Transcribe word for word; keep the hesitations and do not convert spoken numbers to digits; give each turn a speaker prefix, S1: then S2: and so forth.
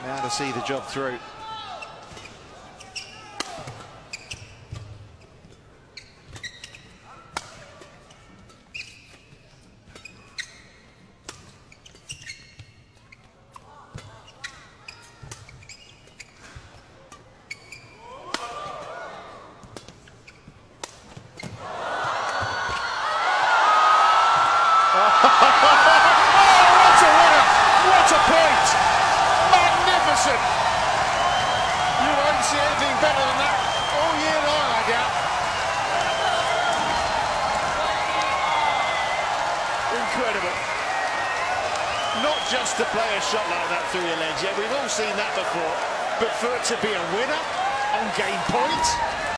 S1: Now to see the job through.
S2: You won't see anything better than that all year long, I doubt. Incredible. Not just to play a shot like that through your legs, yeah, we've all seen that before, but for it to be a winner on game point.